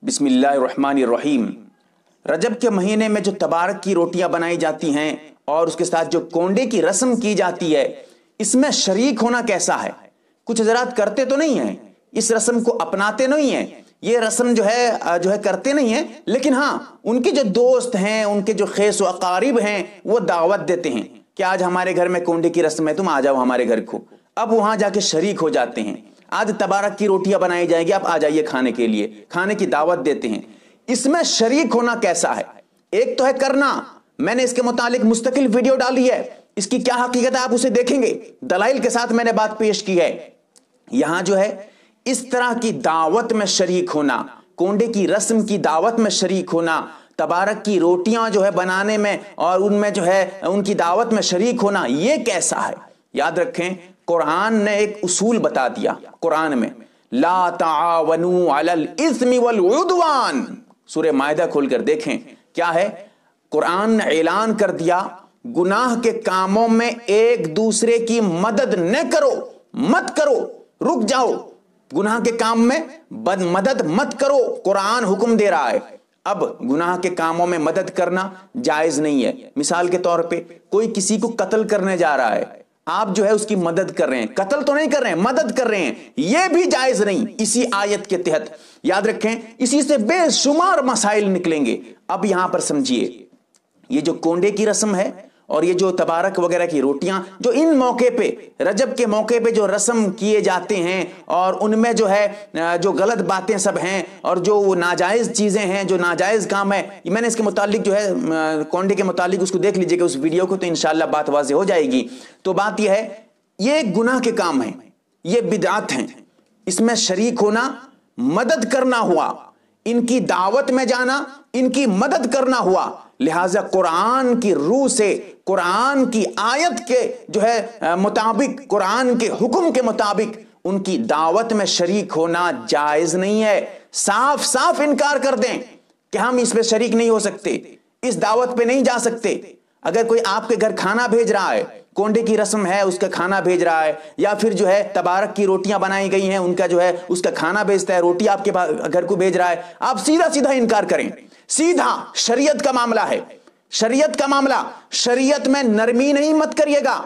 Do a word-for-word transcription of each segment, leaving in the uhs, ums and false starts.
बिस्मिल्लाहिर्रहमानिर्रहीम। रजब के महीने में जो तबारक की रोटियां बनाई जाती हैं और उसके साथ जो कोंडे की रस्म की जाती है, इसमें शरीक होना कैसा है? कुछ हजरात करते तो नहीं हैं, इस रस्म को अपनाते नहीं हैं, ये रस्म जो है जो है करते नहीं हैं, लेकिन हाँ उनके जो दोस्त हैं, उनके जो खेस व अकारीब हैं, वो दावत देते हैं कि आज हमारे घर में कोंडे की रस्म है, तुम आ जाओ हमारे घर को। अब वहां जाके शरीक हो जाते हैं। आज तबारक की रोटियां बनाई जाएगी, आप आ जाइए खाने के लिए, खाने की दावत देते हैं। इसमें शरीक होना कैसा है? एक तो है करना, मैंने इसके मुतालिक मुस्तकिल वीडियो डाली है, इसकी क्या हकीकत है आप उसे देखेंगे, दलाइल के साथ मैंने बात पेश की है। यहां जो है इस तरह की दावत में शरीक होना, कोंडे की रस्म की दावत में शरीक होना, तबारक की रोटियां जो है बनाने में और उनमें जो है उनकी दावत में शरीक होना, यह कैसा है? याद रखें, कुरान ने एक उसूल बता दिया। कुरान में ला तावनु अलल इस्मि वल उद्वान, सूरह मायदा खोलकर देखें क्या है। कुरान ने ऐलान कर दिया, गुनाह के कामों में एक दूसरे की मदद न करो, मत करो, रुक जाओ, गुनाह के काम में बद मदद मत करो, कुरान हुक्म दे रहा है। अब गुनाह के कामों में मदद करना जायज नहीं है। मिसाल के तौर पे कोई किसी को कत्ल करने जा रहा है, आप जो है उसकी मदद कर रहे हैं, कत्ल तो नहीं कर रहे हैं, मदद कर रहे हैं, यह भी जायज नहीं इसी आयत के तहत। याद रखें, इसी से बेशुमार मसाइल निकलेंगे। अब यहां पर समझिए, ये जो कोंडे की रस्म है और ये जो तबारक वगैरह की रोटियां जो इन मौके पे, रजब के मौके पे जो रस्म किए जाते हैं और उनमें जो है जो गलत बातें सब हैं और जो नाजायज चीजें हैं, जो नाजायज काम है, मैंने इसके मुतालिक जो है कोंडे के मुतालिक उसको देख लीजिएगा उस वीडियो को, तो इंशाल्लाह बात वाज़ेह हो जाएगी। तो बात यह है, ये गुनाह के काम है, ये बिदअत हैं, इसमें शरीक होना, मदद करना हुआ, इनकी दावत में जाना, इनकी मदद करना हुआ। लिहाजा कुरान की रूह से, कुरान की आयत के जो है मुताबिक, कुरान के हुक्म के मुताबिक उनकी दावत में शरीक होना जायज नहीं है। साफ साफ इनकार कर दें कि हम इस पे शरीक नहीं हो सकते, इस दावत पे नहीं जा सकते। अगर कोई आपके घर खाना भेज रहा है, कोंडे की रस्म है, उसका खाना भेज रहा है, या फिर जो है तबारक की रोटियां बनाई गई हैं, उनका जो है उसका खाना भेजता है, रोटी आपके घर को भेज रहा है, आप सीधा सीधा इनकार करें। सीधा शरीयत का मामला है, शरीयत का मामला, शरीयत में नरमी नहीं मत करिएगा,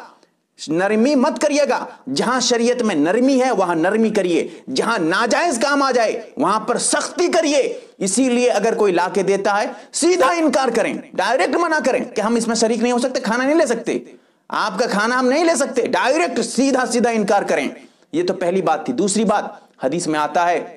नरमी मत करिएगा। जहां शरीयत में नरमी है वहां नरमी करिए, जहां नाजायज काम आ जाए वहां पर सख्ती करिए। इसीलिए अगर कोई लाके देता है, सीधा इनकार करें, डायरेक्ट मना करें कि हम इसमें शरीक नहीं हो सकते, खाना नहीं ले सकते, आपका खाना हम नहीं ले सकते, डायरेक्ट सीधा सीधा इनकार करें। यह तो पहली बात थी। दूसरी बात, हदीस में आता है,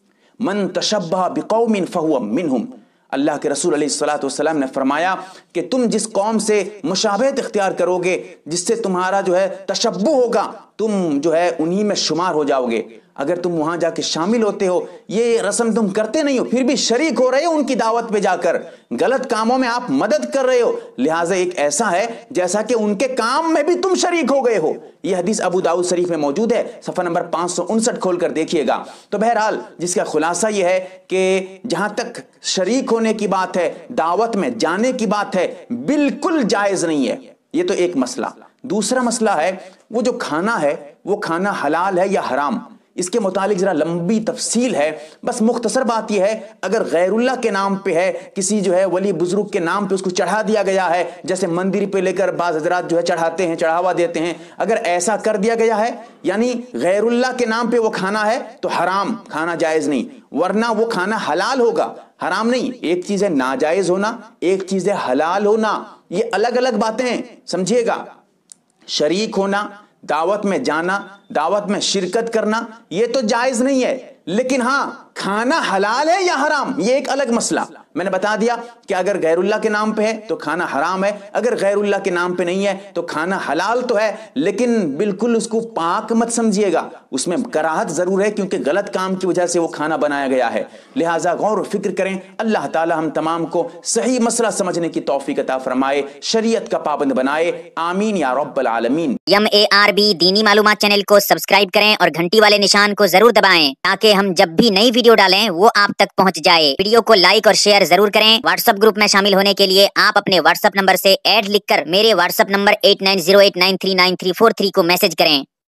मन तशब्बह बिकौमिन फहुव मिनहुम, अल्लाह के रसूल अलैहिस्सलातु वस्सलाम ने फरमाया कि तुम जिस कौम से मुशाबहत इख्तियार करोगे, जिससे तुम्हारा जो है तशब्बुह होगा, तुम जो है उन्हीं में शुमार हो जाओगे। अगर तुम वहां जाके शामिल होते हो, ये रस्म तुम करते नहीं हो, फिर भी शरीक हो रहे हो उनकी दावत पे जाकर, गलत कामों में आप मदद कर रहे हो, लिहाजा एक ऐसा है जैसा कि उनके काम में भी तुम शरीक हो गए हो। यह हदीस अबू दाऊद शरीफ में मौजूद है, सफा नंबर पांच सौ उनसठ खोलकर देखिएगा। तो बहरहाल जिसका खुलासा यह है कि जहां तक शरीक होने की बात है, दावत में जाने की बात है, बिल्कुल जायज नहीं है। यह तो एक मसला। दूसरा मसला है, वो जो खाना है वो खाना हलाल है या हराम, इसके मुतालिक जरा लंबी तफसील है। बस मुख्तसर बात यह है, अगर गैरुल्लाह के नाम पे है, किसी जो है वली बुजुर्ग के नाम पे उसको चढ़ा दिया गया है, जैसे मंदिर पे लेकर बाज हजरात जो है चढ़ाते हैं, चढ़ावा देते हैं, अगर ऐसा कर दिया गया है, यानी गैरुल्लाह के नाम पे वो खाना है, तो हराम, खाना जायज नहीं, वरना वो खाना हलाल होगा, हराम नहीं। एक चीज है नाजायज होना, एक चीज है हलाल होना, ये अलग अलग बातें हैं, समझिएगा। शरीक होना, दावत में जाना, दावत में शिरकत करना, यह तो जायज नहीं है, लेकिन हां खाना हलाल है या हराम, यह एक अलग मसला। मैंने बता दिया कि अगर गैरुल्लाह के नाम पे है तो खाना हराम है, अगर गैरुल्लाह के नाम पे नहीं है तो खाना हलाल तो है, लेकिन बिल्कुल उसको पाक मत समझिएगा, उसमें कराहत जरूर है क्योंकि गलत काम की वजह से वो खाना बनाया गया है। लिहाजा गौर फिक्र करें, अल्लाह ताला हम तमाम को सही मसला समझने की तौफीक अता फरमाए, शरीयत का पाबंद बनाए, आमीन या रब्बल आलमीन। एम ए आर बी दीनी मालूमात चैनल को सब्सक्राइब करें और घंटी वाले निशान को जरूर दबाएं ताकि हम जब भी नई वीडियो डालें वो आप तक पहुंच जाए। वीडियो को लाइक और शेयर जरूर करें। व्हाट्सएप ग्रुप में शामिल होने के लिए आप अपने व्हाट्सएप नंबर से ऐड लिखकर मेरे WhatsApp number eight nine zero eight nine three nine three four three को मैसेज करें।